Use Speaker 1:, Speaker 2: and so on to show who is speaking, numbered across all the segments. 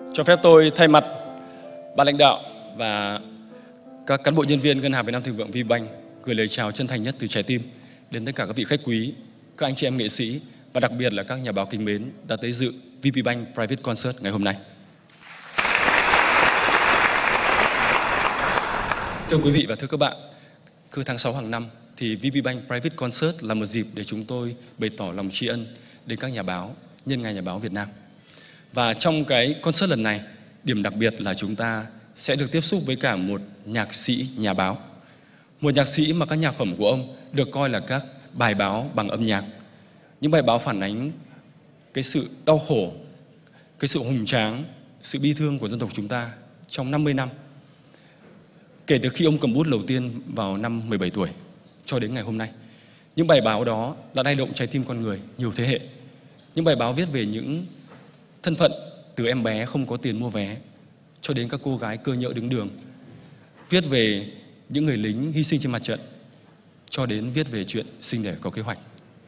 Speaker 1: Cho phép tôi thay mặt ban lãnh đạo và các cán bộ nhân viên Ngân hàng Việt Nam Thịnh Vượng VPBank gửi lời chào chân thành nhất từ trái tim đến tất cả các vị khách quý, các anh chị em nghệ sĩ và đặc biệt là các nhà báo kính mến đã tới dự VPBank Private Concert ngày hôm nay. Thưa quý vị và thưa các bạn, cứ tháng 6 hàng năm thì VPBank Private Concert là một dịp để chúng tôi bày tỏ lòng tri ân đến các nhà báo nhân ngày Nhà báo Việt Nam. Và trong cái concert lần này, điểm đặc biệt là chúng ta sẽ được tiếp xúc với cả một nhạc sĩ nhà báo. Một nhạc sĩ mà các nhạc phẩm của ông được coi là các bài báo bằng âm nhạc. Những bài báo phản ánh cái sự đau khổ, cái sự hùng tráng, sự bi thương của dân tộc chúng ta trong 50 năm. Kể từ khi ông cầm bút đầu tiên vào năm 17 tuổi cho đến ngày hôm nay. Những bài báo đó đã lay động trái tim con người nhiều thế hệ. Những bài báo viết về những thân phận từ em bé không có tiền mua vé cho đến các cô gái cơ nhỡ đứng đường. Viết về những người lính hy sinh trên mặt trận cho đến viết về chuyện sinh đẻ có kế hoạch.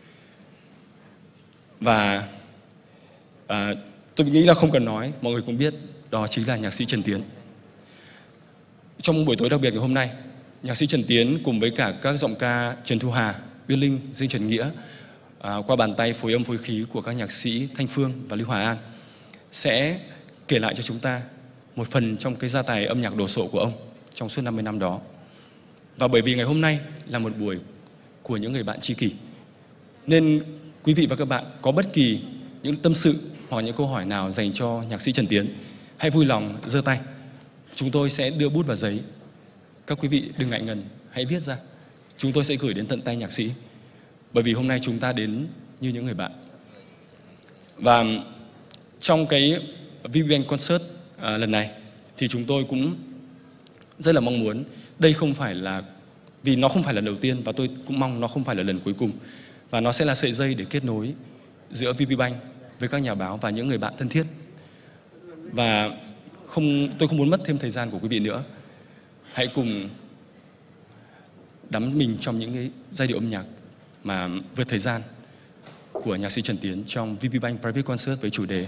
Speaker 1: Và tôi nghĩ là không cần nói, mọi người cũng biết đó chính là nhạc sĩ Trần Tiến. Trong buổi tối đặc biệt ngày hôm nay, nhạc sĩ Trần Tiến cùng với cả các giọng ca Trần Thu Hà, Uyên Linh, Dương Trần Nghĩa qua bàn tay phối âm phối khí của các nhạc sĩ Thanh Phương và Lưu Hòa An sẽ kể lại cho chúng ta một phần trong cái gia tài âm nhạc đồ sộ của ông trong suốt 50 năm đó. Và bởi vì ngày hôm nay là một buổi của những người bạn tri kỷ, nên quý vị và các bạn có bất kỳ những tâm sự hoặc những câu hỏi nào dành cho nhạc sĩ Trần Tiến, hãy vui lòng giơ tay. Chúng tôi sẽ đưa bút và giấy. Các quý vị đừng ngại ngần, hãy viết ra. Chúng tôi sẽ gửi đến tận tay nhạc sĩ. Bởi vì hôm nay chúng ta đến như những người bạn. Và trong cái VPBank Concert lần này thì chúng tôi cũng rất là mong muốn đây không phải là, vì nó không phải là lần đầu tiên và tôi cũng mong nó không phải là lần cuối cùng, và nó sẽ là sợi dây để kết nối giữa VPBank với các nhà báo và những người bạn thân thiết. Và tôi không muốn mất thêm thời gian của quý vị nữa. Hãy cùng đắm mình trong những cái giai điệu âm nhạc mà vượt thời gian của nhạc sĩ Trần Tiến trong VPBank Private Concert với chủ đề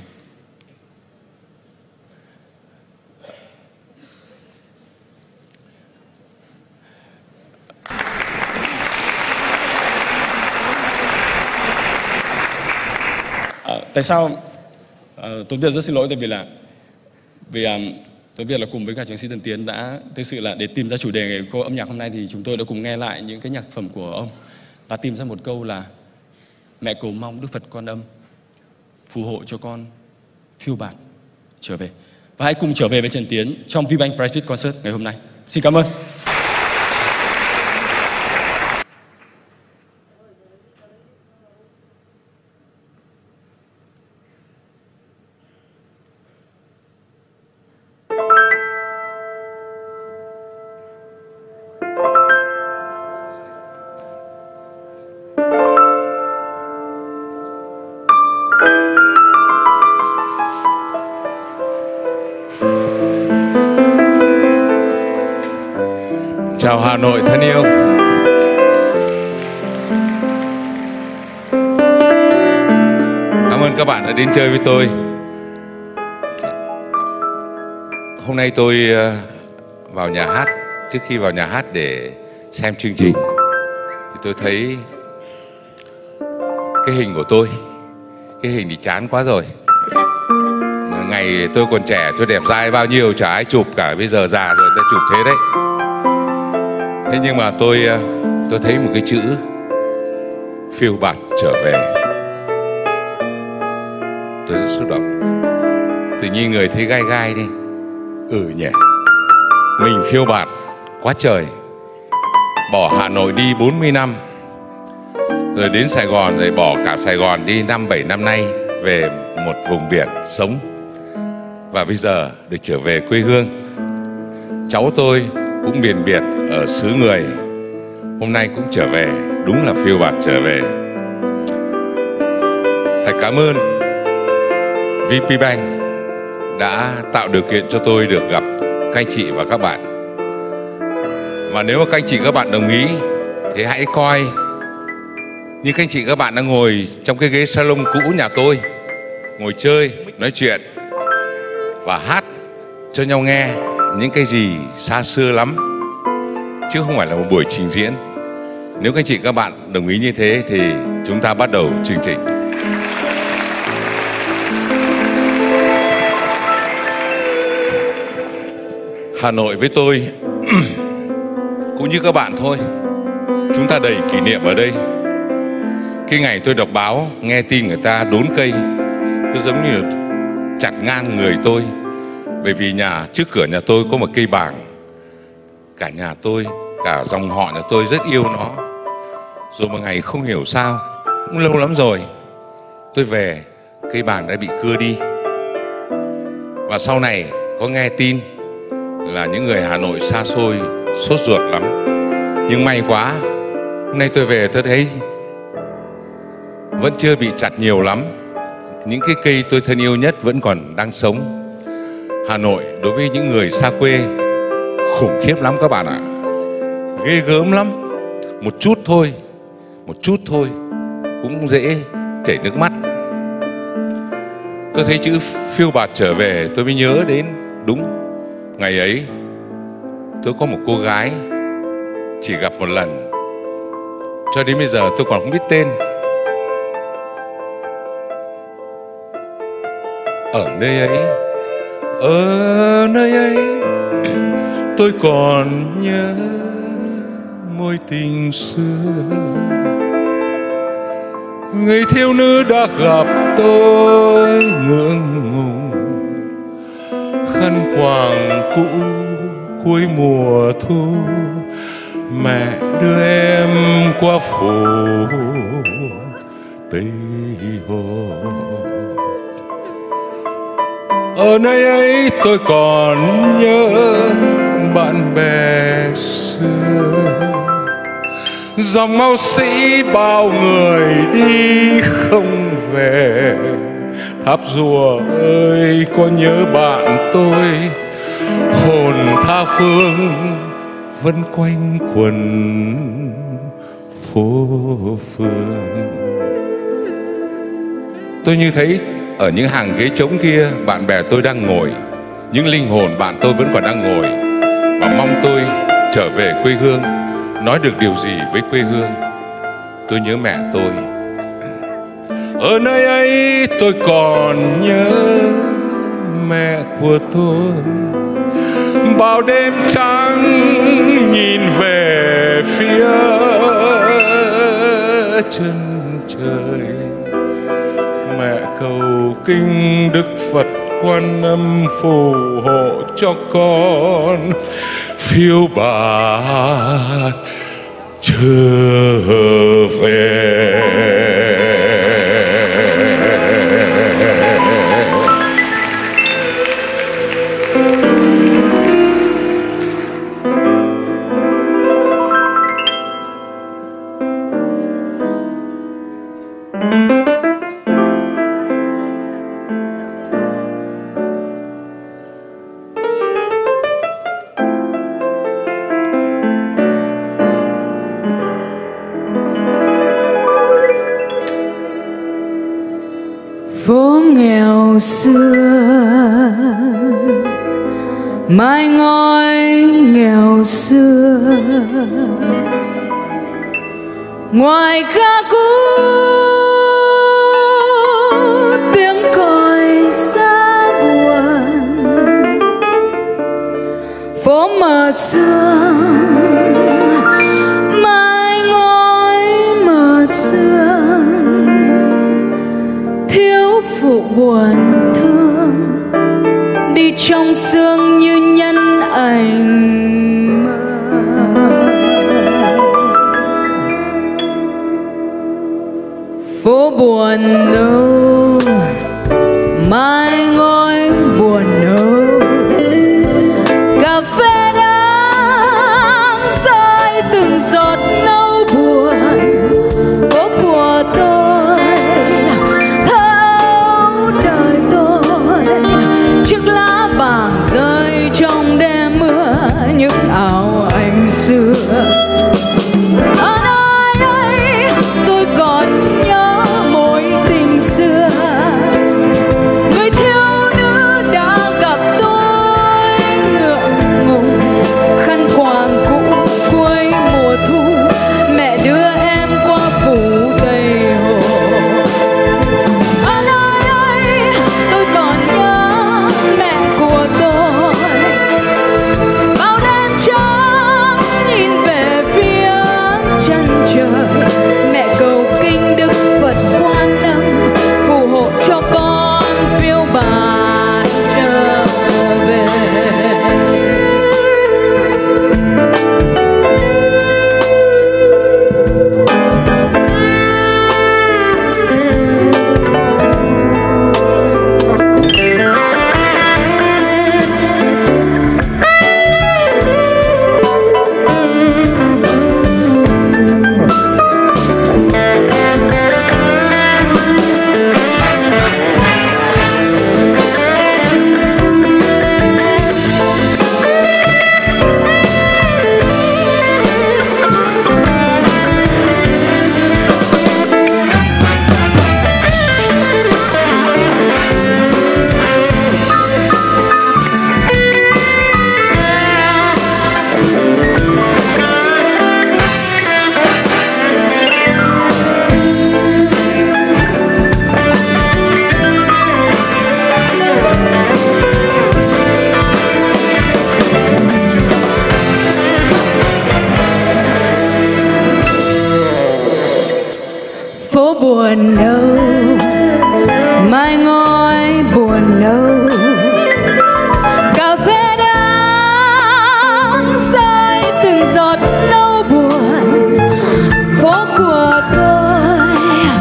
Speaker 1: tại sao Tuấn Việt rất xin lỗi, tại vì Tuấn Việt là cùng với cả nhạc sĩ Trần Tiến đã thực sự là để tìm ra chủ đề của âm nhạc hôm nay thì chúng tôi đã cùng nghe lại những cái nhạc phẩm của ông và tìm ra một câu là mẹ cầu mong Đức Phật Quan Âm phù hộ cho con phiêu bạt trở về. Và hãy cùng trở về với Trần Tiến trong VPBank Private Concert ngày hôm nay. Xin cảm ơn.
Speaker 2: Chào Hà Nội thân yêu. Cảm ơn các bạn đã đến chơi với tôi. Hôm nay tôi vào nhà hát. Trước khi vào nhà hát để xem chương trình thì tôi thấy cái hình của tôi. Cái hình thì chán quá rồi. Ngày tôi còn trẻ, tôi đẹp dai bao nhiêu chả ai chụp cả, bây giờ già rồi ta chụp thế đấy. Thế nhưng mà tôi thấy một cái chữ phiêu bạt trở về. Tôi rất xúc động. Tự nhiên người thấy gai gai đi. Nhỉ, mình phiêu bạt quá trời. Bỏ Hà Nội đi 40 năm, rồi đến Sài Gòn, rồi bỏ cả Sài Gòn đi 5-7 năm nay, về một vùng biển sống. Và bây giờ được trở về quê hương. Cháu tôi cũng miền biệt ở xứ người, hôm nay cũng trở về, đúng là phiêu bạt trở về. Thật cảm ơn VPBank đã tạo điều kiện cho tôi được gặp các anh chị và các bạn. Và nếu mà các anh chị các bạn đồng ý thì hãy coi như các anh chị các bạn đang ngồi trong cái ghế salon cũ nhà tôi, ngồi chơi, nói chuyện. và hát cho nhau nghe những cái gì xa xưa lắm, chứ không phải là một buổi trình diễn. Nếu các anh chị các bạn đồng ý như thế thì chúng ta bắt đầu chương trình. Hà Nội với tôi cũng như các bạn thôi, chúng ta đầy kỷ niệm ở đây. Cái ngày tôi đọc báo nghe tin người ta đốn cây, nó giống như là chặt ngang người tôi. Bởi vì trước cửa nhà tôi có một cây bàng. Cả nhà tôi, cả dòng họ nhà tôi rất yêu nó. Rồi một ngày không hiểu sao, cũng lâu lắm rồi, tôi về, cây bàng đã bị cưa đi. Và sau này có nghe tin là những người Hà Nội xa xôi sốt ruột lắm. Nhưng may quá, hôm nay tôi về tôi thấy vẫn chưa bị chặt nhiều lắm. Những cái cây tôi thân yêu nhất vẫn còn đang sống. Hà Nội đối với những người xa quê khủng khiếp lắm các bạn ạ. Ghê gớm lắm. Một chút thôi cũng dễ chảy nước mắt. Tôi thấy chữ phiêu bạt trở về, tôi mới nhớ đến đúng ngày ấy tôi có một cô gái chỉ gặp một lần, cho đến bây giờ tôi còn không biết tên. Ở nơi ấy tôi còn nhớ mối tình xưa. Người thiếu nữ đã gặp tôi ngượng ngùng, khăn quàng cũ cuối mùa thu. Mẹ đưa em qua phố Tây Hồ. Ở nơi ấy tôi còn nhớ bạn bè xưa. Dòng Mao Sĩ bao người đi không về. Tháp Rùa ơi có nhớ bạn tôi. Hồn tha phương vẫn quanh quần phố phường. Tôi như thấy ở những hàng ghế trống kia, bạn bè tôi đang ngồi, những linh hồn bạn tôi vẫn còn đang ngồi và mong tôi trở về quê hương, nói được điều gì với quê hương. Tôi nhớ mẹ tôi. Ở nơi ấy tôi còn nhớ mẹ của tôi. Bao đêm trắng nhìn về phía chân trời, mẹ cầu kinh Đức Phật Quan Âm phù hộ cho con phiêu bạt trở về.
Speaker 3: Phố nghèo xưa, mái ngói nghèo xưa, ngoài ga cũ tiếng còi xa buồn. Phố mờ sương, mái ngói mờ sương, thiếu phụ buồn thương đi trong sương như nhân ảnh mơ. Phố buồn đâu, mái ngói buồn đâu, cà phê đang rơi từng giọt nâu buồn. Phố của tôi thâu đời tôi, chiếc lá vàng rơi trong đêm mưa, những áo anh xưa. Ở nơi ấy tôi còn nhớ mối tình xưa, người thiếu buồn đâu, mai ngói buồn đâu, cà phê đang rơi từng giọt nâu buồn, phố của tôi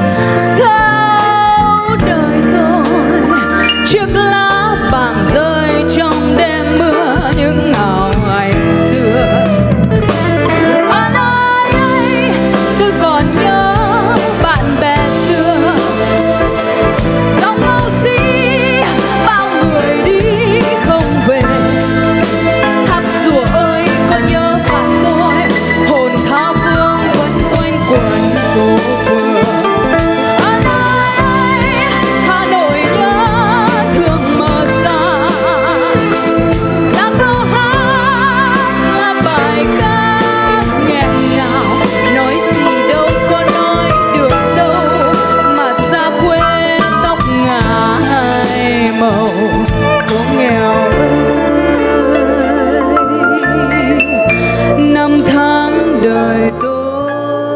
Speaker 3: thâu đời tôi, chiếc lá vàng rơi trong đêm mưa những ảo ảnh xưa. Ở nơi ấy tôi còn nhớ bạn bè xưa, dòng màu xí bao người đi không về. Tháp rùa ơi có nhớ bạn tôi, hồn tha phương vẫn quanh quẩn phố phường. Ở nơi ấy Hà Nội nhớ thương mơ xa, là câu hát là bài ca nghẹn ngào, nói gì đâu có nói được đâu, mà xa quê tóc ngả màu phố nghèo ơi. Năm tháng đời tôi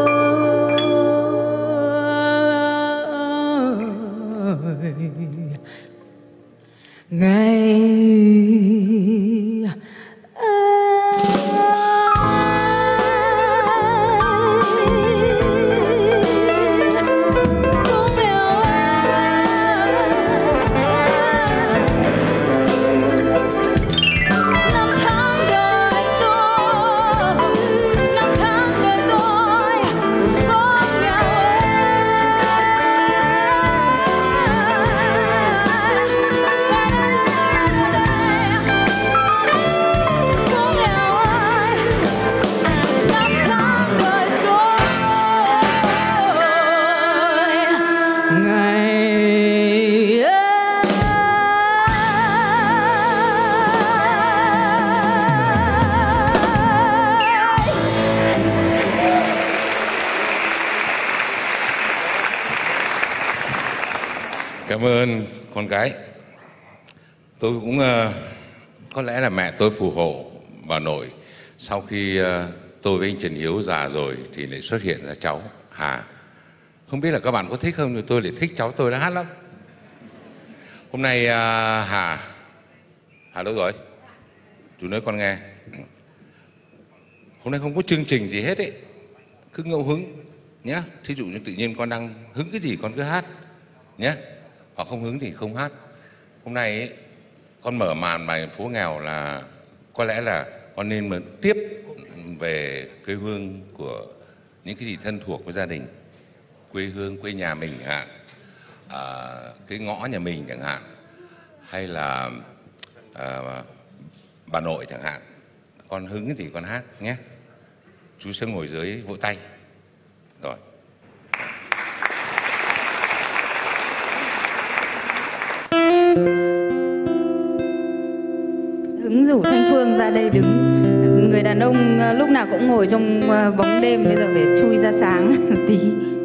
Speaker 3: ngày
Speaker 2: Cảm ơn con gái. Tôi cũng có lẽ là mẹ tôi phù hộ bà nội. Sau khi tôi với anh Trần Hiếu già rồi thì lại xuất hiện ra cháu Hà. Không biết là các bạn có thích không, nhưng tôi lại thích cháu tôi, nó hát lắm. Hôm nay Hà đâu rồi? Chú nói con nghe. Hôm nay không có chương trình gì hết ấy, cứ ngẫu hứng nhé. Thí dụ như tự nhiên con đang hứng cái gì con cứ hát nhé, hoặc không hứng thì không hát. Hôm nay ấy, con mở màn bài phố nghèo là có lẽ là con nên mà tiếp về quê hương của những cái gì thân thuộc với gia đình, quê hương, quê nhà mình chẳng hạn, cái ngõ nhà mình chẳng hạn, hay là bà nội chẳng hạn. Con hứng cái gì con hát nhé. Chú sẽ ngồi dưới vỗ tay. Rồi.
Speaker 3: Hứng rủ Thanh Phương ra đây đứng. Người đàn ông lúc nào cũng ngồi trong bóng đêm, bây giờ phải chui ra sáng tí.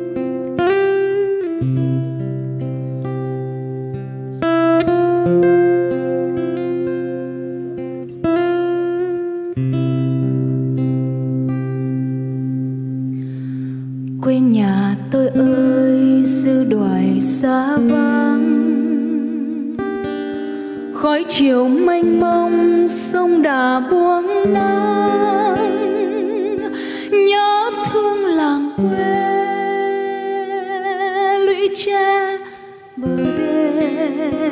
Speaker 3: Quê nhà tôi ơi, xứ đoài xa vắng, khói chiều mênh mông sông Đà buông nắng. Nhớ thương làng quê lũy tre bờ đê,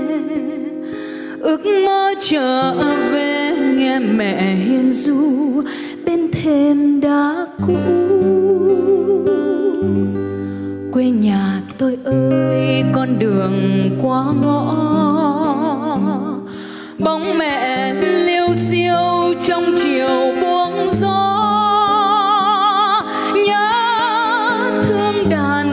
Speaker 3: ước mơ trở về nghe mẹ hiền ru bên thềm đá cũ. Quê nhà tôi ơi, con đường qua ngõ, bóng mẹ liêu xiêu trong chiều buông gió. Nhớ thương đàn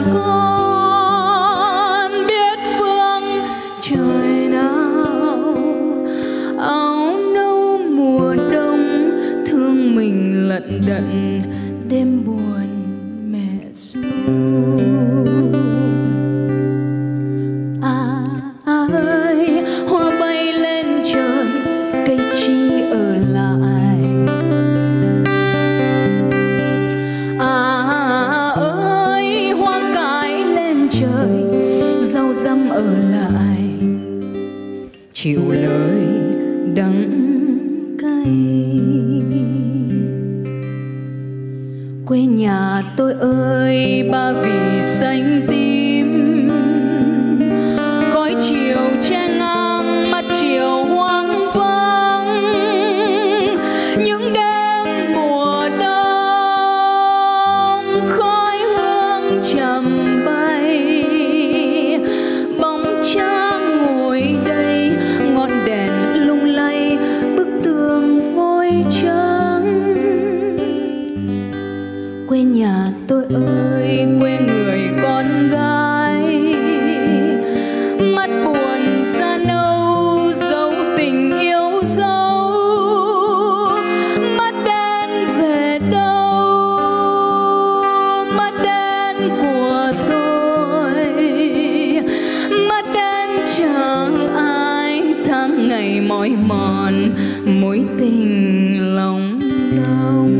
Speaker 3: con biết vương trời nào, áo nâu mùa đông thương mình lận đận đêm buồn mẹ ru. Ơi hoa bay lên trời, cây chi ở lại, trời, rau răm ở lại chịu lời đắng cay. Quê nhà tôi ơi ba vì xanh tím, khói chiều che ngang mắt chiều hoang vắng. Những đêm mùa đông khói hương trầm bay, bóng cha ngồi đây ngọn đèn lung lay bức tường vôi trắng. Quê nhà tôi ơi quê người con gái, mắt buồn xa nâu dấu tình yêu dấu. Mắt đen về đâu, mắt đen của tôi, mắt đen chẳng ai. Tháng ngày mỏi mòn mối tình lòng đông.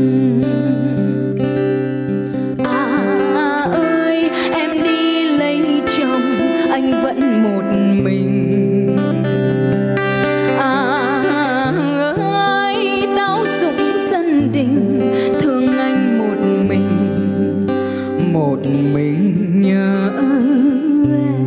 Speaker 3: Anh vẫn một mình. Ơi táo súng sân đình, thương anh một mình nhớ em.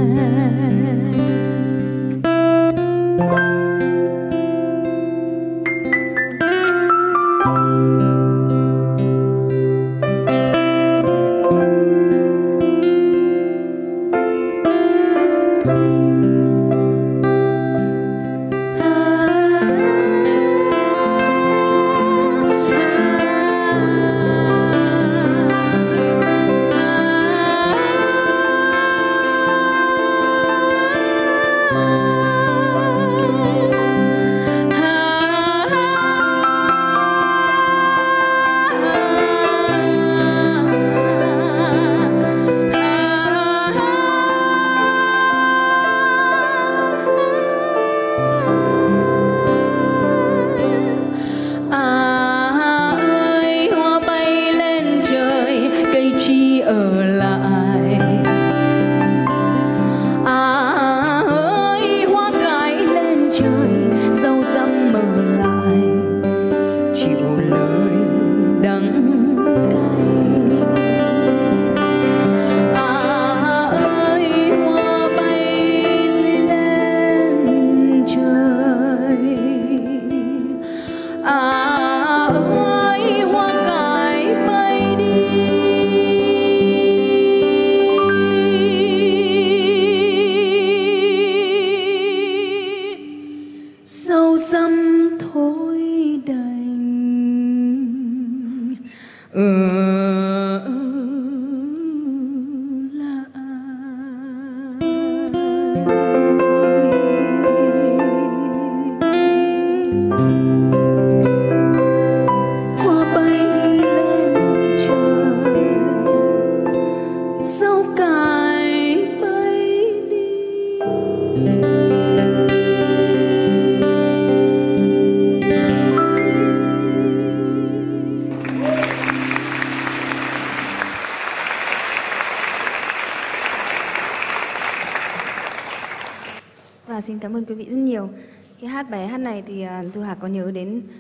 Speaker 4: Xin cảm ơn quý vị rất nhiều. Khi hát bài hát này thì Thu Hà có nhớ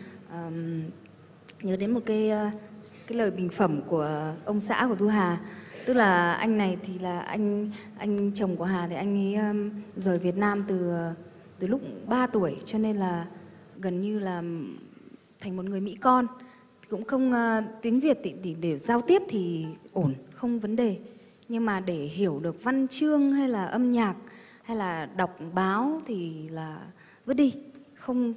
Speaker 4: đến một cái lời bình phẩm của ông xã của Thu Hà. Tức là anh này thì là anh chồng của Hà thì anh ấy rời Việt Nam từ lúc 3 tuổi, cho nên là gần như là thành một người Mỹ con, cũng không tiếng Việt thì để giao tiếp thì ổn, không vấn đề, nhưng mà để hiểu được văn chương hay là âm nhạc hay là đọc báo thì là vứt đi, không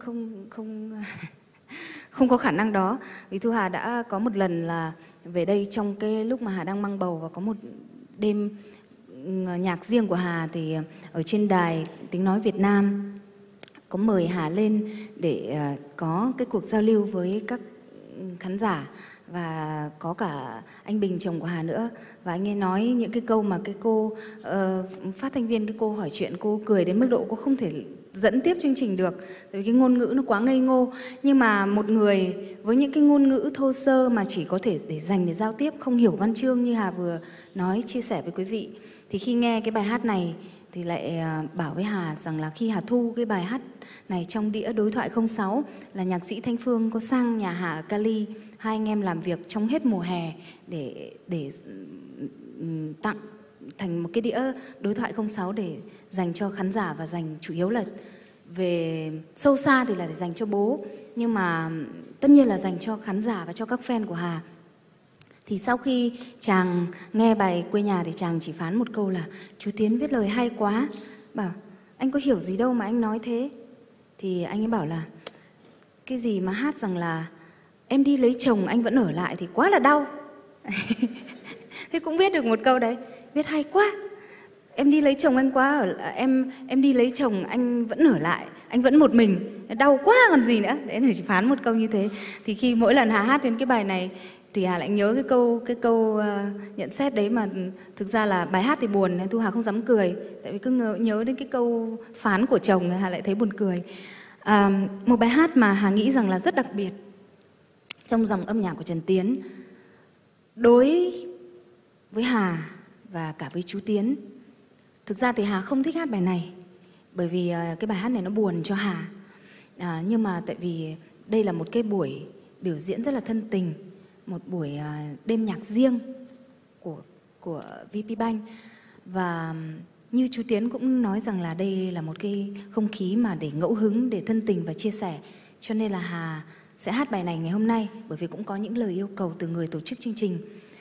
Speaker 4: có khả năng đó. Vì Thu Hà đã có một lần là về đây trong cái lúc mà Hà đang mang bầu, và có một đêm nhạc riêng của Hà thì ở trên đài Tiếng Nói Việt Nam có mời Hà lên để có cái cuộc giao lưu với các khán giả, và có cả anh Bình, chồng của Hà nữa. Và anh ấy nói những cái câu mà cái cô phát thanh viên, cái cô hỏi chuyện, cô cười đến mức độ cô không thể dẫn tiếp chương trình được, tại vì cái ngôn ngữ nó quá ngây ngô. Nhưng mà một người với những cái ngôn ngữ thô sơ mà chỉ có thể để dành để giao tiếp, không hiểu văn chương như Hà vừa nói, chia sẻ với quý vị, Thì khi nghe cái bài hát này thì lại bảo với Hà rằng là khi Hà thu cái bài hát này trong đĩa Đối thoại 06 là nhạc sĩ Thanh Phương có sang nhà Hà ở Cali, hai anh em làm việc trong hết mùa hè để tặng thành một cái đĩa Đối thoại 06 để dành cho khán giả và dành chủ yếu là về sâu xa thì là để dành cho bố, nhưng mà tất nhiên là dành cho khán giả và cho các fan của Hà. Thì sau khi chàng nghe bài Quê Nhà thì chàng chỉ phán một câu là chú Tiến viết lời hay quá. Bảo anh có hiểu gì đâu mà anh nói thế. Thì anh ấy bảo là cái gì mà hát rằng là em đi lấy chồng anh vẫn ở lại thì quá là đau. Thế cũng viết được một câu đấy, viết hay quá. Em đi lấy chồng anh quá em đi lấy chồng anh vẫn ở lại, anh vẫn một mình, đau quá còn gì nữa. Đấy, chỉ phán một câu như thế. Thì khi mỗi lần Hà hát đến cái bài này thì Hà lại nhớ cái câu nhận xét đấy, mà thực ra là bài hát thì buồn nên Thu Hà không dám cười, tại vì cứ nhớ đến cái câu phán của chồng Hà lại thấy buồn cười. Một bài hát mà Hà nghĩ rằng là rất đặc biệt trong dòng âm nhạc của Trần Tiến đối với Hà và cả với chú Tiến. Thực ra thì Hà không thích hát bài này bởi vì cái bài hát này nó buồn cho Hà. Nhưng mà tại vì đây là một cái buổi biểu diễn rất là thân tình, một buổi đêm nhạc riêng của VPBank, và như chú Tiến cũng nói rằng là đây là một cái không khí mà để ngẫu hứng, để thân tình và chia sẻ, cho nên là Hà sẽ hát bài này ngày hôm nay bởi vì cũng có những lời yêu cầu từ người tổ chức chương trình.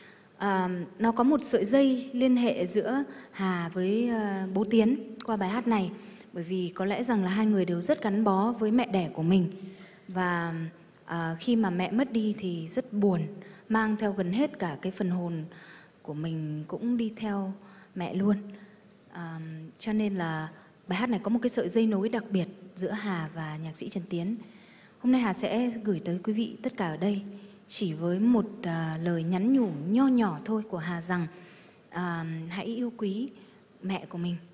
Speaker 4: Nó có một sợi dây liên hệ giữa Hà với bố Tiến qua bài hát này, bởi vì có lẽ rằng là hai người đều rất gắn bó với mẹ đẻ của mình, và khi mà mẹ mất đi thì rất buồn, mang theo gần hết cả cái phần hồn của mình cũng đi theo mẹ luôn. Cho nên là bài hát này có một cái sợi dây nối đặc biệt giữa Hà và nhạc sĩ Trần Tiến. Hôm nay Hà sẽ gửi tới quý vị tất cả ở đây chỉ với một lời nhắn nhủ nho nhỏ thôi của Hà rằng hãy yêu quý mẹ của mình.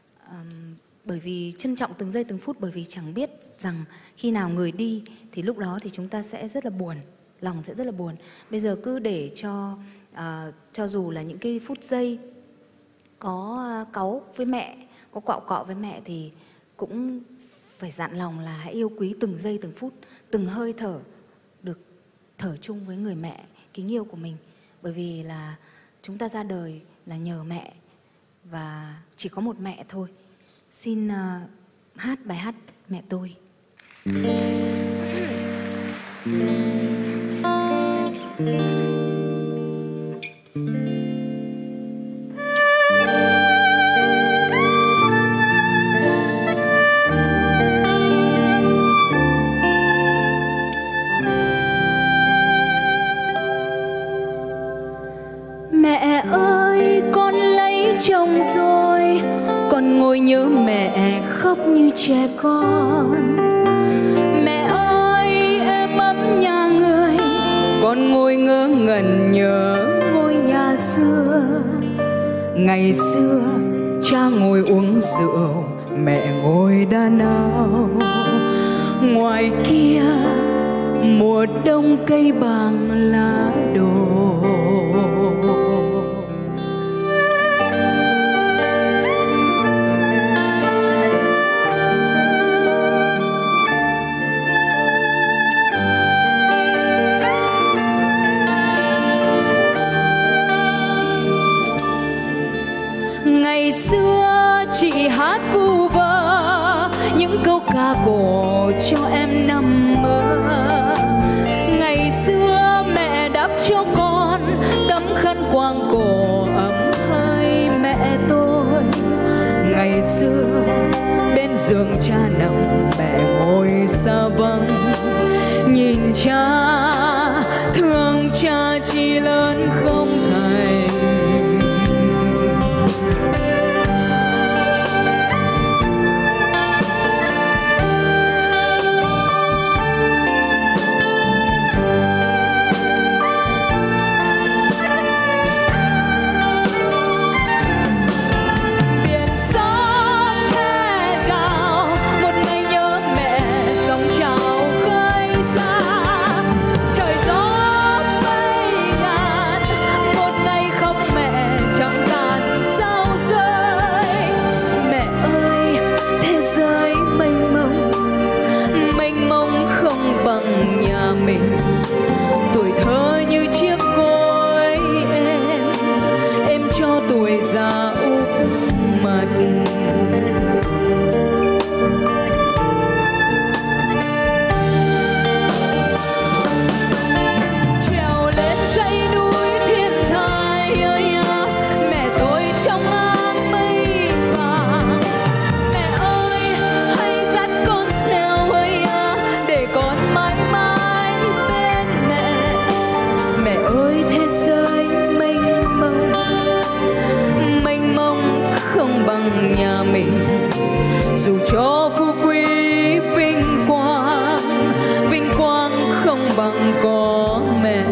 Speaker 4: Bởi vì trân trọng từng giây từng phút, bởi vì chẳng biết rằng khi nào người đi thì lúc đó thì chúng ta sẽ rất là buồn, lòng sẽ rất là buồn. Bây giờ cứ để cho dù là những cái phút giây có cáu với mẹ, có quạo cọ với mẹ thì cũng phải dặn lòng là hãy yêu quý từng giây từng phút, từng hơi thở được thở chung với người mẹ kính yêu của mình. Bởi vì là chúng ta ra đời là nhờ mẹ và chỉ có một mẹ thôi. Xin hát bài hát Mẹ Tôi.
Speaker 3: Mẹ ơi, con lấy chồng rồi, con ngồi nhớ mẹ khóc như trẻ con. Mẹ ơi, em ấm nhà người, con ngồi ngơ ngẩn nhớ ngôi nhà xưa. Ngày xưa cha ngồi uống rượu, mẹ ngồi đan áo. Ngoài kia mùa đông cây bàng lá đổ. Ngày xưa chị hát vu vơ những câu ca cổ cho em nằm mơ. Ngày xưa mẹ đắp cho con tấm khăn quàng cổ ấm hơi mẹ tôi. Ngày xưa bên giường cha nằm mẹ ngồi xa vắng, nhìn cha thương cha chỉ lớn không thành. dù cho phú quý vinh quang không bằng có mẹ.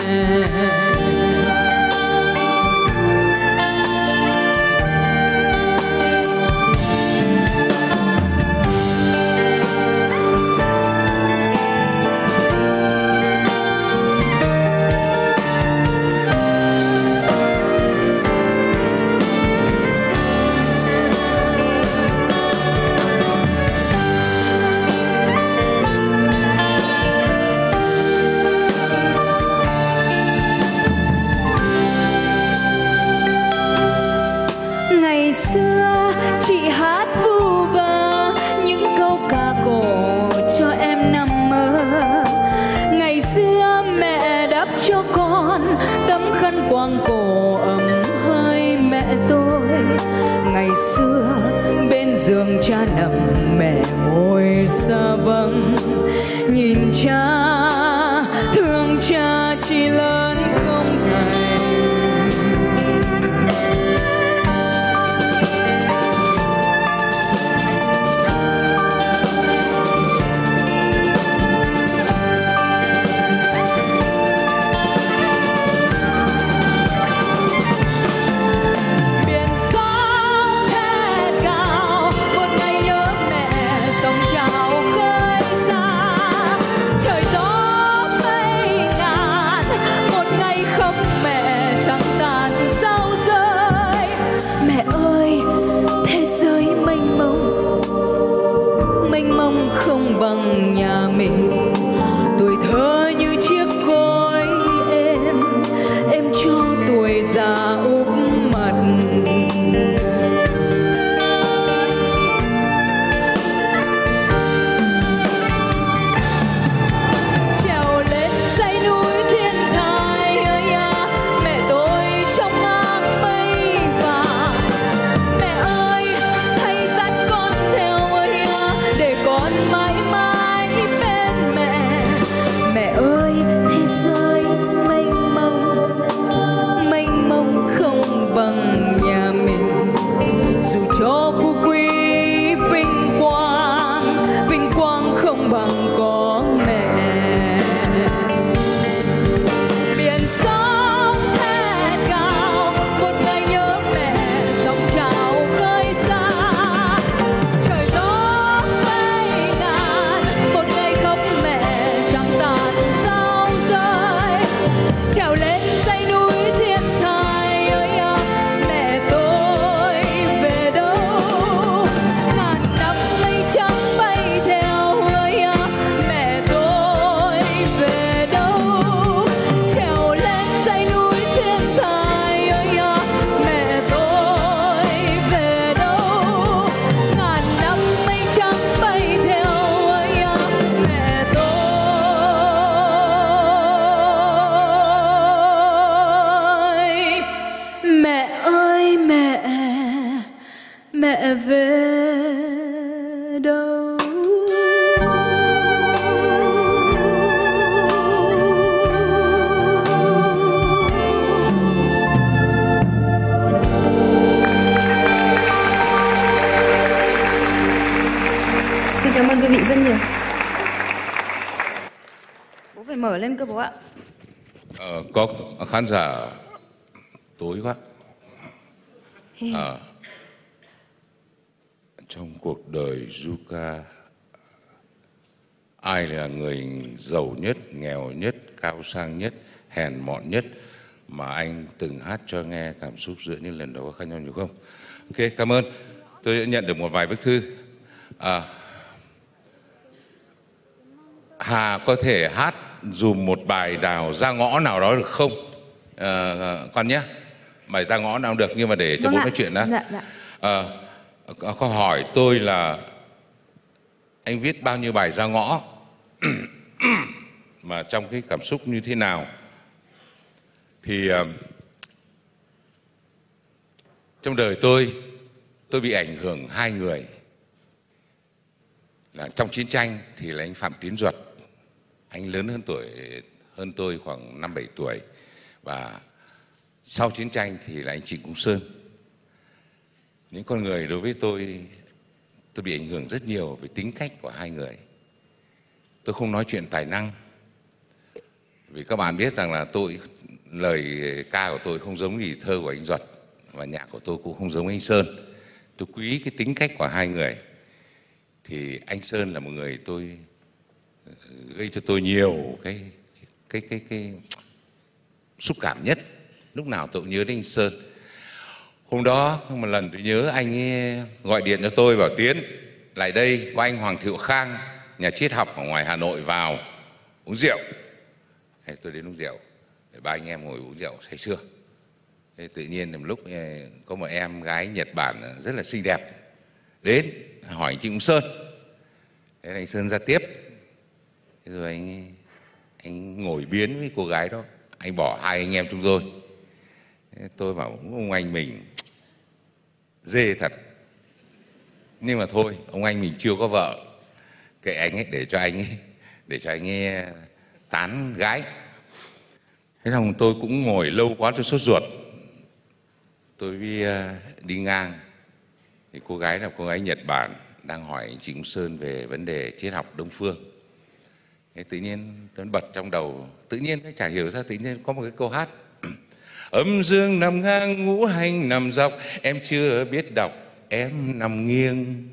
Speaker 3: Quang cổ ấm hơi mẹ tôi, ngày xưa bên giường cha nằm mẹ ngồi xa vắng, nhìn cha thương cha chỉ lớn không thành. Không bằng nhà mình, tuổi thơ như chiếc gối em cho tuổi già úp mặt. Trèo lên dãy núi thiên thai ơi à, mẹ tôi trong áng mây vàng. Mẹ ơi hãy dắt con theo ơi à, để con mãi mãi bên mẹ. Mẹ ơi thế giới mênh mông không bằng nhà mình, dù cho phú quý vinh quang không bằng có mẹ. Biển sóng thét cao một ngày nhớ mẹ, sóng trào khơi xa. Trời gió mây ngàn một ngày khóc mẹ chẳng tàn sao rơi. Trèo lên dãy núi thiên thai ơi à, mẹ tôi về đâu? Ngàn năm mây trắng bay theo ơi à, mẹ tôi về đâu? Trèo lên dãy núi thiên thai ơi à, mẹ tôi về đâu? Ngàn năm mây trắng bay theo ơi à, mẹ tôi. Mẹ ơi mẹ về đâu?
Speaker 4: Xin cảm ơn quý vị rất nhiều. Bố phải mở lên cơ bố ạ.
Speaker 2: Có khán giả tối quá. Trong cuộc đời Zuka, ai là người giàu nhất, nghèo nhất, cao sang nhất, hèn mọn nhất mà anh từng hát cho nghe cảm xúc giữa những lần đầu có khác nhau nhiều không? Ok, cảm ơn. Tôi đã nhận được một vài bức thư. Hà có thể hát dùm một bài nào ra ngõ nào đó được không? Con nhé. Bài ra ngõ nào được, nhưng mà để cho bố nói chuyện đã. Có hỏi tôi là anh viết bao nhiêu bài ra ngõ mà trong cái cảm xúc như thế nào. Thì trong đời tôi bị ảnh hưởng hai người. Là trong chiến tranh thì là anh Phạm Tiến Duật, anh lớn hơn tôi khoảng 5-7 tuổi. Và sau chiến tranh thì là anh Trịnh Công Sơn. Những con người đối với tôi tôi bị ảnh hưởng rất nhiều về tính cách của hai người. Tôi không nói chuyện tài năng, vì các bạn biết rằng là lời ca của tôi không giống gì thơ của anh Duật, và nhạc của tôi cũng không giống anh Sơn. Tôi quý cái tính cách của hai người. Thì anh Sơn là một người gây cho tôi nhiều cái xúc cảm nhất. Lúc nào tôi cũng nhớ đến anh Sơn. Hôm đó một lần tôi nhớ anh ấy gọi điện cho tôi bảo Tiến lại đây, có anh Hoàng Thiệu Khang, nhà triết học ở ngoài Hà Nội vào uống rượu. Thế tôi đến uống rượu, ba anh em ngồi uống rượu say sưa. Thế tự nhiên một lúc có một em gái Nhật Bản rất là xinh đẹp đến hỏi anh Trịnh Công Sơn. Thế anh Sơn ra tiếp. Thế rồi anh ngồi biến với cô gái đó, anh bỏ hai anh em chúng tôi. Thế tôi bảo ông anh mình dê thật, nhưng mà thôi, ông anh mình chưa có vợ, kệ anh ấy, để cho anh ấy tán gái. Thế xong tôi cũng ngồi lâu quá tôi sốt ruột. Tôi đi ngang thì cô gái là cô gái Nhật Bản đang hỏi anh Trịnh Công Sơn về vấn đề triết học Đông phương. Thế tự nhiên tôi bật trong đầu, tự nhiên chả hiểu sao tự nhiên có một cái câu hát: âm dương nằm ngang, ngũ hành nằm dọc, em chưa biết đọc, em nằm nghiêng.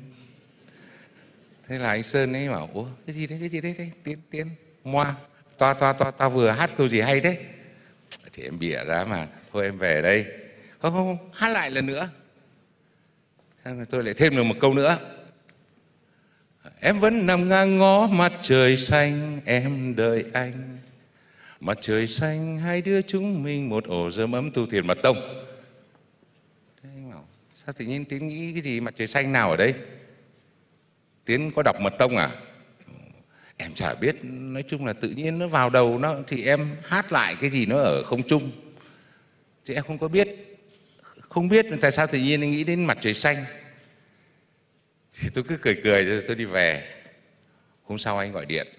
Speaker 2: Thế là anh Sơn ấy bảo: ủa cái gì đấy Tiến moa, tao vừa hát câu gì hay đấy. Thì em bịa ra mà, thôi em về đây. Không, hát lại lần nữa. Tôi lại thêm được một câu nữa: em vẫn nằm ngang ngó mặt trời xanh, em đợi anh. Mặt trời xanh, hai đứa chúng mình một ổ rơm ấm tu thiền mật tông. Thế anh bảo sao tự nhiên Tiến nghĩ cái gì mặt trời xanh nào ở đây? Tiến có đọc mật tông à? Em chả biết, nói chung là tự nhiên nó vào đầu nó, thì em hát lại cái gì nó ở không trung. Thì em không biết tại sao tự nhiên anh nghĩ đến mặt trời xanh. Thì tôi cứ cười rồi tôi đi về. Hôm sau anh gọi điện: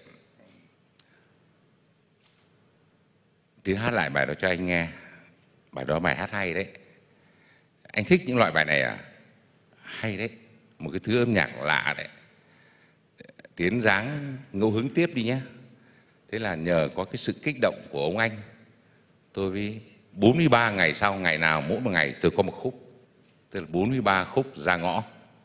Speaker 2: Tiến hát lại bài đó cho anh nghe. Bài đó bài hát hay đấy. Anh thích những loại bài này à? Hay đấy. Một cái thứ âm nhạc lạ đấy. Tiến dáng ngẫu hứng tiếp đi nhé. Thế là nhờ có cái sự kích động của ông anh, tôi với 43 ngày sau, ngày nào mỗi một ngày tôi có một khúc. Tức là 43 khúc ra ngõ.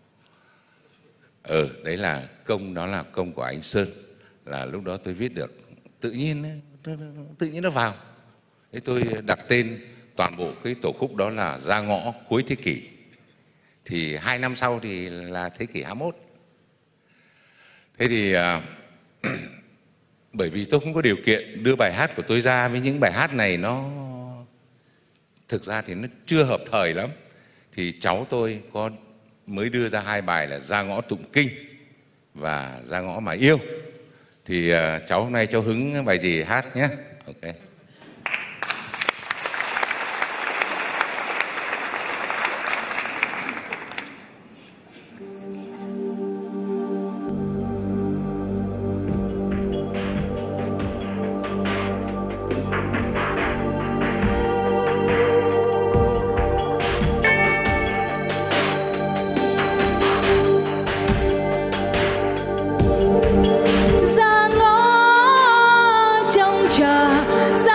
Speaker 2: Đấy là công, đó là công của anh Sơn. Là lúc đó tôi viết được. Tự nhiên nó vào. Thế tôi đặt tên toàn bộ cái tổ khúc đó là Ra Ngõ Cuối Thế Kỷ. Thì 2 năm sau thì là thế kỷ 21. Thế thì bởi vì tôi không có điều kiện đưa bài hát của tôi ra, với những bài hát này nó thực ra thì nó chưa hợp thời lắm. Thì cháu tôi mới đưa ra 2 bài là Ra Ngõ Tụng Kinh và Ra Ngõ Mà Yêu. Thì cháu hôm nay cháu hứng bài gì hát nhé. Ok.
Speaker 3: Ra ngõ trông chờ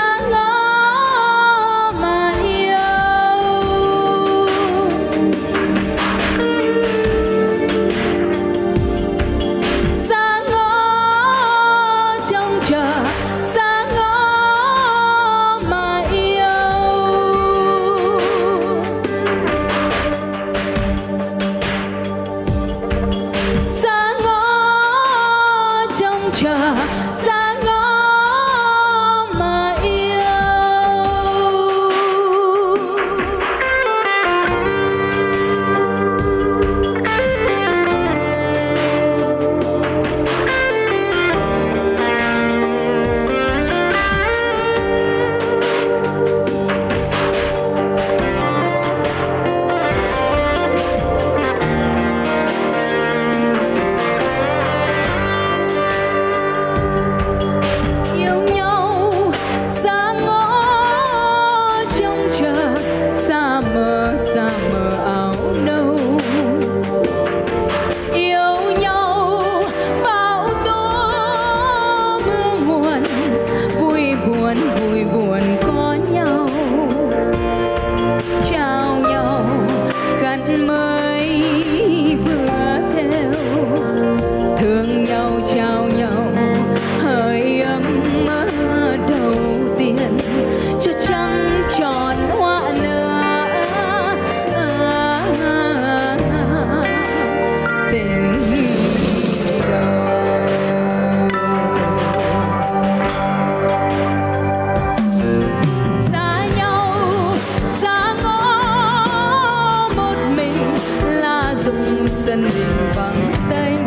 Speaker 3: sân đình vắng tênh.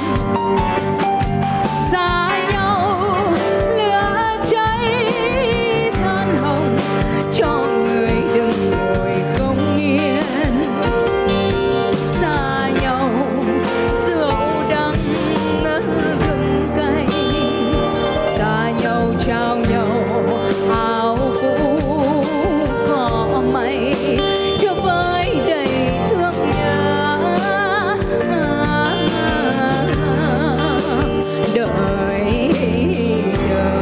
Speaker 3: Xa nhau lửa cháy than hồng, cho người đừng ngồi không yên. Xa nhau rượu đắng gừng cay, xa nhau trao nhau áo cũ có mây, cho với đầy thương nhớ đợi chờ.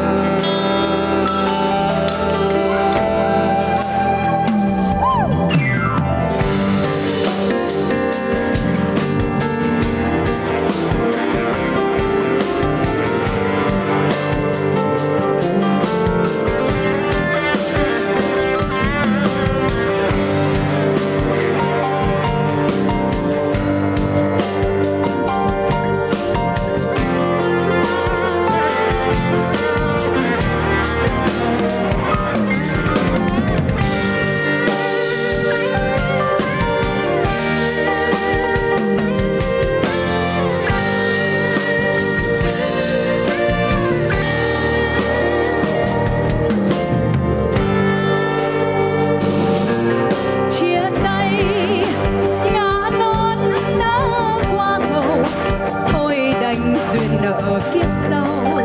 Speaker 3: Duyên nợ kiếp sau,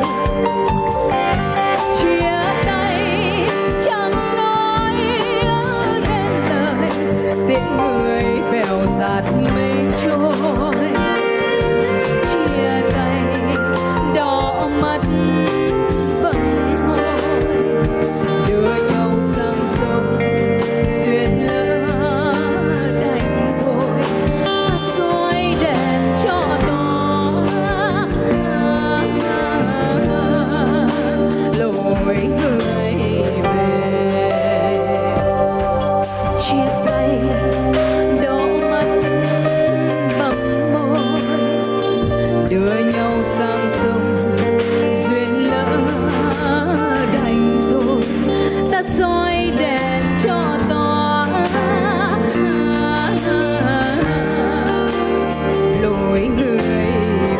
Speaker 3: chia tay chẳng nói nên lời, tiếng người bèo dạt mây trôi. Chia tay đỏ mắt bâng hôi, đưa nhau sang sông duyên lỡ đành thôi. Ta soi đèn cho lối người về. Chia tay đỏ mắt bầm môi, đưa nhau sang sông duyên lỡ đành thôi. Ta soi đèn cho tỏ lối người về.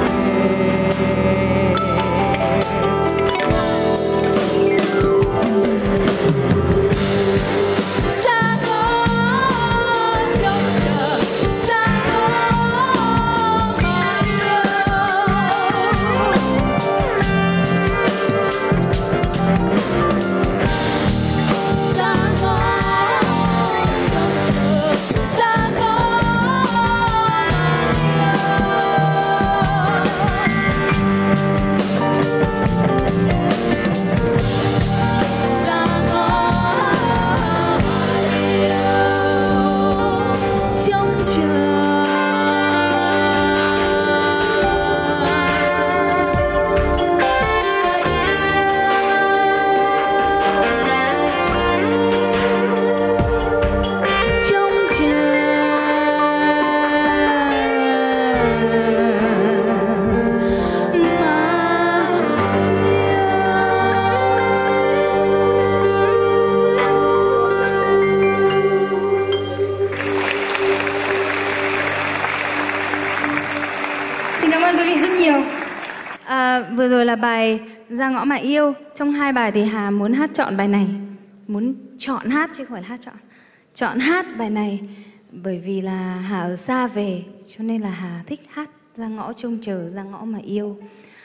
Speaker 4: Vừa rồi là bài Ra Ngõ Mà Yêu. Trong hai bài thì Hà muốn hát chọn bài này, muốn chọn hát chứ không phải là hát chọn. Chọn hát bài này bởi vì là Hà ở xa về, cho nên là Hà thích hát Ra Ngõ Trông Chờ, Ra Ngõ Mà Yêu.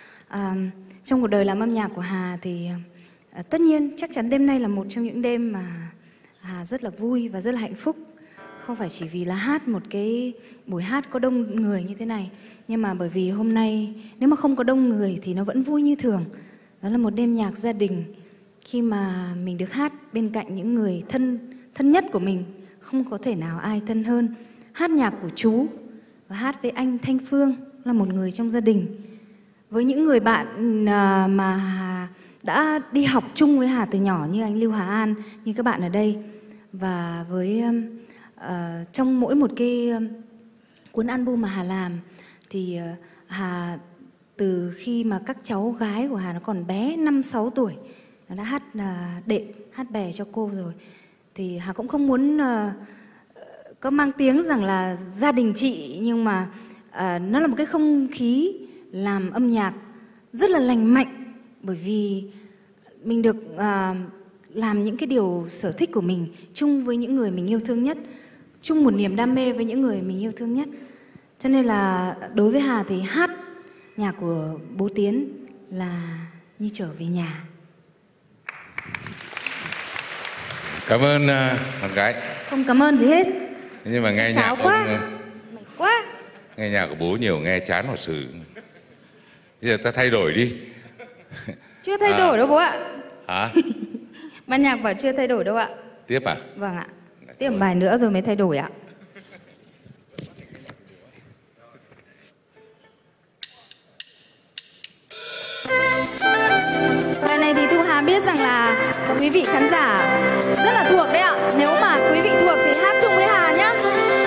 Speaker 4: Trong cuộc đời làm âm nhạc của Hà thì tất nhiên chắc chắn đêm nay là một trong những đêm mà Hà rất là vui và rất là hạnh phúc. Không phải chỉ vì là hát một cái buổi hát có đông người như thế này, nhưng mà bởi vì hôm nay nếu mà không có đông người thì nó vẫn vui như thường. Đó là một đêm nhạc gia đình, khi mà mình được hát bên cạnh những người thân nhất của mình. Không có thể nào ai thân hơn. Hát nhạc của chú và hát với anh Thanh Phương, là một người trong gia đình. Với những người bạn mà Hà đã đi học chung với Hà từ nhỏ, như anh Lưu Hà An, như các bạn ở đây. Và với trong mỗi một cái cuốn album mà Hà làm thì Hà từ khi mà các cháu gái của Hà nó còn bé 5-6 tuổi, nó đã hát đệm, hát bè cho cô rồi. Thì Hà cũng không muốn có mang tiếng rằng là gia đình chị, nhưng mà nó là một cái không khí làm âm nhạc rất là lành mạnh, bởi vì mình được làm những cái điều sở thích của mình chung với những người mình yêu thương nhất, chung một niềm đam mê với những người mình yêu thương nhất. Cho nên là đối với Hà thì hát nhạc của bố Tiến là như trở về nhà.
Speaker 2: Cảm ơn bạn gái.
Speaker 4: Không cảm ơn gì hết.
Speaker 2: Nhưng mà nghe nhạc
Speaker 4: quá.
Speaker 2: ông,
Speaker 4: quá.
Speaker 2: nghe nhạc của bố nhiều nghe chán hoặc sự. Bây giờ ta thay đổi đi.
Speaker 4: Chưa thay đổi đâu bố ạ.
Speaker 2: Hả?
Speaker 4: Ban nhạc bảo chưa thay đổi đâu ạ.
Speaker 2: Tiếp à?
Speaker 4: Vâng ạ. Tiếp một bài nữa rồi mới thay đổi ạ. Bài này thì Thu Hà biết rằng là quý vị khán giả rất là thuộc đấy ạ. Nếu mà quý vị thuộc thì hát chung với Hà nhé.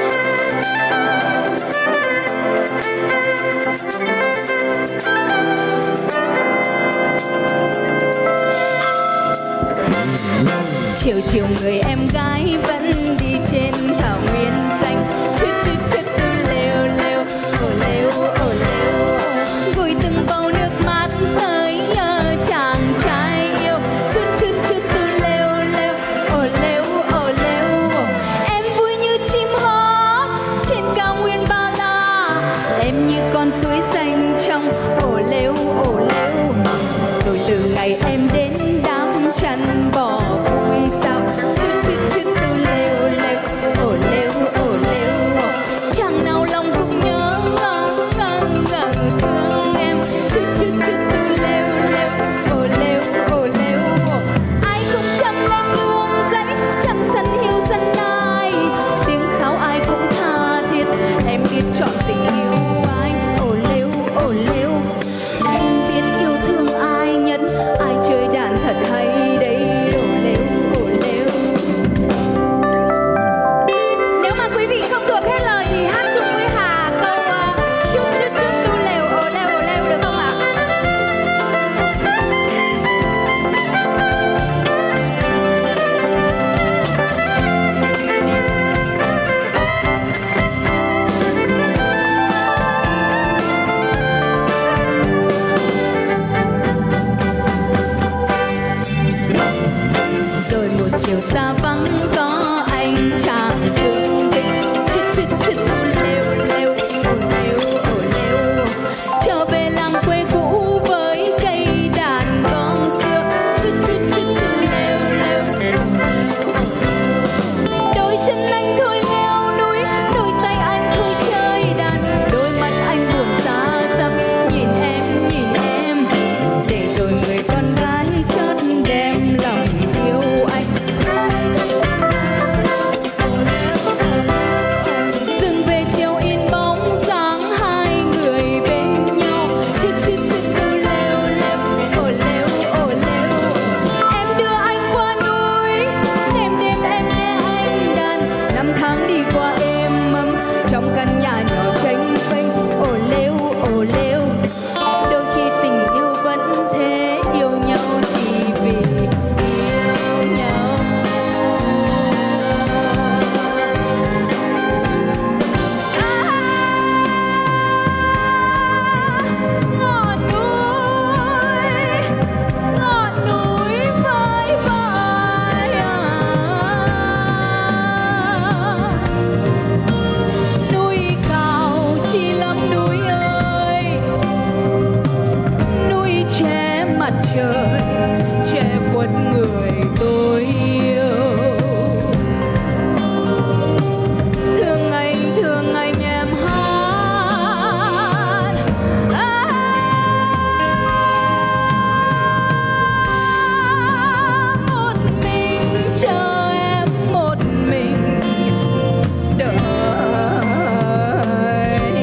Speaker 4: Chiều chiều người em gái vẫn đi trên thảo nguyên xanh, chứt chứt chứt lêu lêu, ồ lêu ồ lêu, gùi từng bầu nước mắt tới nhớ chàng trai yêu, chứt chứt chứt lêu lêu, ồ lêu ồ lêu. Em vui như chim hót trên cao nguyên Ba La, em như con suối xanh trong ồ lêu ồ lêu. Rồi từ ngày em đến đám chăn bò vui sao, chứt chứt chứt lêu lêu, ồ lêu ồ lêu. Chàng nào lòng cũng nhớ ngờ thương em, chứt chứt chứt lêu lêu, ồ lêu ồ lêu. Ai cũng chăm lên nương dãy, chăm sân hiu sân ai, tiếng khóc ai cũng tha thiết, em biết chọn tình yêu anh, ồ lêu ồ lêu. Em biết yêu thương ai nhất, ai chơi đàn thật hay đấy, ồ lêu ồ lêu. Nếu mà quý vị không thuộc hết lời thì hát chung với Hà câu chút chút chút tu lều ồ lêu được không ạ? Rồi một chiều xa vắng có anh chàng thương tình, chứt chứt chứt lêu lêu, ồ lêu ồ lêu. Trở về làng quê cũ với cây đàn gong xưa, chứt chứt chứt lêu lêu, đôi chân anh thôi leo núi, đôi tay anh thôi chơi đàn, đôi mắt anh buồn xa xăm nhìn em, để rồi người con gái chót đem lòng yêu anh. Dừng về chiều in bóng dáng hai người bên nhau, chứt chứt chứt lêu lêu, ồ lêu ồ lêu. Em đưa anh qua núi, đêm đêm em nghe anh đàn, năm tháng đi qua êm ấm trong căn nhà nhỏ tranh vênh, ồ lêu ồ lêu. Đôi khi tình yêu vẫn thế, yêu nhau chỉ vì yêu nhau. Ngọn núi vơi vợi, núi cao chi lắm núi ơi, núi che mặt trời, che khuất người tôi yêu. Thương anh em hát, một mình chờ em, một mình đợi em.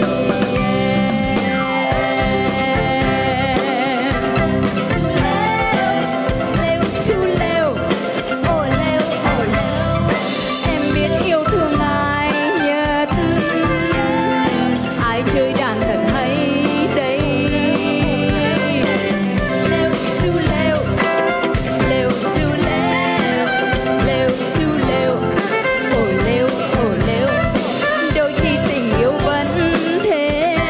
Speaker 4: Lêu chu lêu, ồ lêu ồ lêu. Em biết yêu thương ai nhất, ai chơi đàn thật hay đấy. Lêu chu lêu, lêu chu lêu, lêu chu lêu, ồ lêu ồ lêu. Đôi khi tình yêu vẫn thế,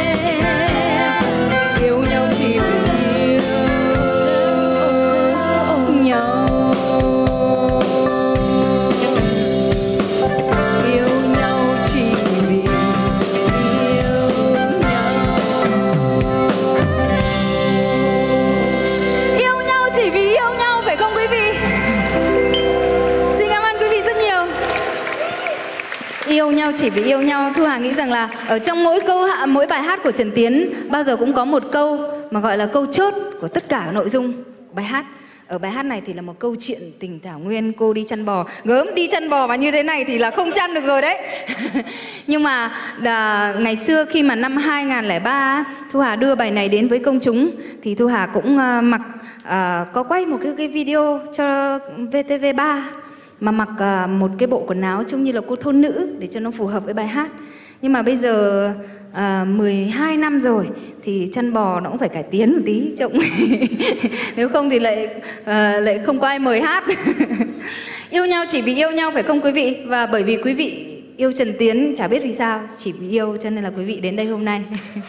Speaker 4: chỉ vì yêu nhau. Thu Hà nghĩ rằng là ở trong mỗi bài hát của Trần Tiến bao giờ cũng có một câu mà gọi là câu chốt của tất cả nội dung của bài hát. Ở bài hát này thì là một câu chuyện tình thảo nguyên, cô đi chăn bò, gớm đi chăn bò mà như thế này thì là không chăn được rồi đấy. Nhưng mà ngày xưa khi mà năm 2003 Thu Hà đưa bài này đến với công chúng thì Thu Hà cũng có quay một cái video cho VTV3 mà mặc một cái bộ quần áo trông như là cô thôn nữ để cho nó phù hợp với bài hát. Nhưng mà bây giờ 12 năm rồi thì chăn bò nó cũng phải cải tiến một tí trông. Nếu không thì lại không có ai mời hát. Yêu nhau chỉ vì yêu nhau phải không quý vị? Và bởi vì quý vị yêu Trần Tiến chả biết vì sao, chỉ vì yêu cho nên là quý vị đến đây hôm nay.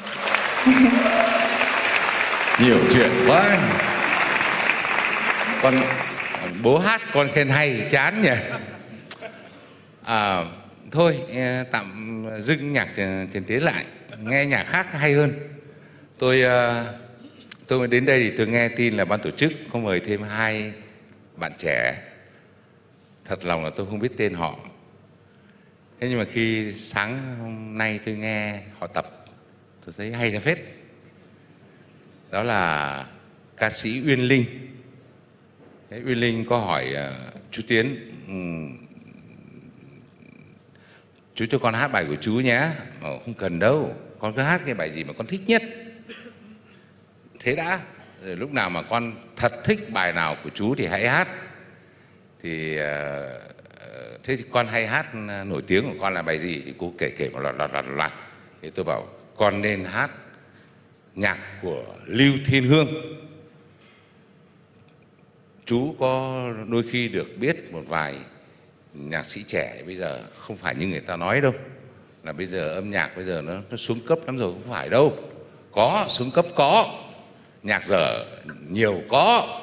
Speaker 2: Nhiều chuyện quá. Con bố hát con khen hay chán nhỉ. Thôi tạm dừng nhạc Trần Tiến lại, nghe nhạc khác hay hơn. Tôi đến đây thì tôi nghe tin là ban tổ chức có mời thêm 2 bạn trẻ. Thật lòng là tôi không biết tên họ. Thế nhưng mà khi sáng hôm nay tôi nghe họ tập, tôi thấy hay ra phết. Đó là ca sĩ Uyên Linh. Uyên Linh có hỏi chú Tiến, chú cho con hát bài của chú nhé. Không cần đâu, con cứ hát cái bài gì mà con thích nhất. Thế đã, rồi lúc nào mà con thật thích bài nào của chú thì hãy hát. Thì thế thì con hay hát nổi tiếng của con là bài gì thì cô kể một loạt. Thì tôi bảo con nên hát nhạc của Lưu Thiên Hương. Chú có đôi khi được biết một vài nhạc sĩ trẻ bây giờ không phải như người ta nói đâu, là bây giờ âm nhạc bây giờ nó xuống cấp lắm rồi, không phải đâu. Có xuống cấp, có nhạc dở nhiều, có.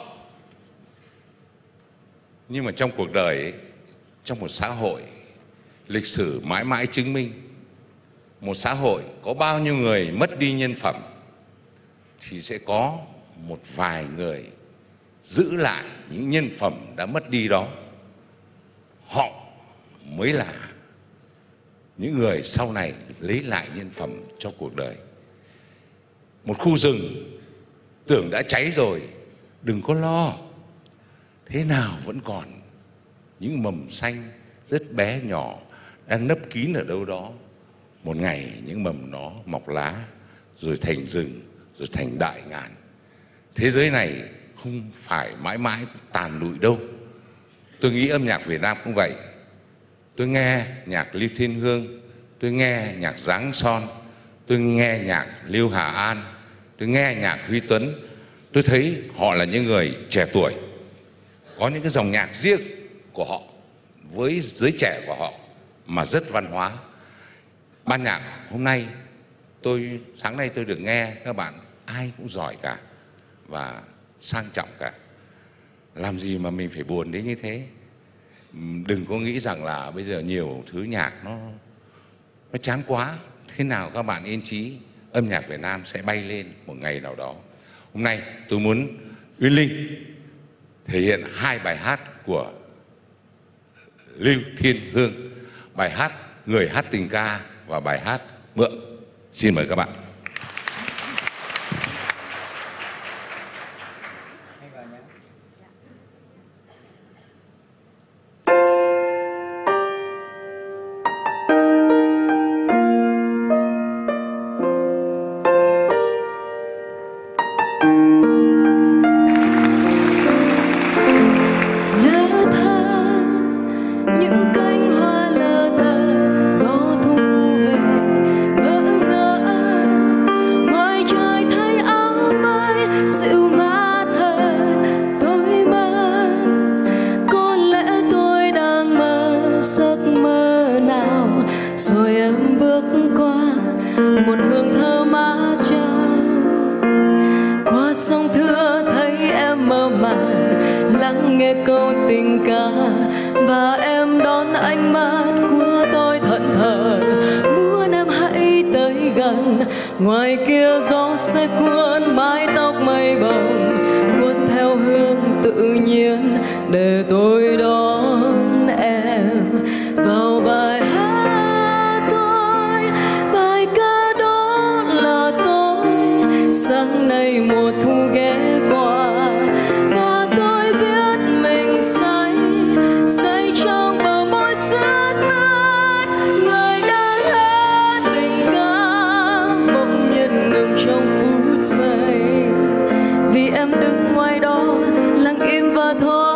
Speaker 2: Nhưng mà trong cuộc đời ấy, trong một xã hội, lịch sử mãi mãi chứng minh một xã hội có bao nhiêu người mất đi nhân phẩm thì sẽ có một vài người giữ lại những nhân phẩm đã mất đi đó. Họ mới là những người sau này lấy lại nhân phẩm cho cuộc đời. Một khu rừng tưởng đã cháy rồi, đừng có lo, thế nào vẫn còn những mầm xanh rất bé nhỏ đang nấp kín ở đâu đó. Một ngày những mầm nó mọc lá, rồi thành rừng, rồi thành đại ngàn. Thế giới này không phải mãi mãi tàn lụi đâu. Tôi nghĩ âm nhạc Việt Nam cũng vậy. Tôi nghe nhạc Lưu Thiên Hương, tôi nghe nhạc Giáng Son, tôi nghe nhạc Lưu Hà An, tôi nghe nhạc Huy Tuấn. Tôi thấy họ là những người trẻ tuổi, có những cái dòng nhạc riêng của họ với giới trẻ của họ mà rất văn hóa. Ban nhạc hôm nay, sáng nay tôi được nghe các bạn ai cũng giỏi cả và sang trọng cả. Làm gì mà mình phải buồn đến như thế. Đừng có nghĩ rằng là bây giờ nhiều thứ nhạc nó chán quá. Thế nào các bạn yên chí, âm nhạc Việt Nam sẽ bay lên một ngày nào đó. Hôm nay tôi muốn Uyên Linh thể hiện 2 bài hát của Lưu Thiên Hương. Bài hát Người Hát Tình Ca và bài hát Mượn. Xin mời các bạn.
Speaker 3: Ngoài kia gió sẽ cuốn mái tóc mây bồng, cuốn theo hương tự nhiên để tôi đón em vào bài hát dậy, vì em đứng ngoài đó lặng im và thôi.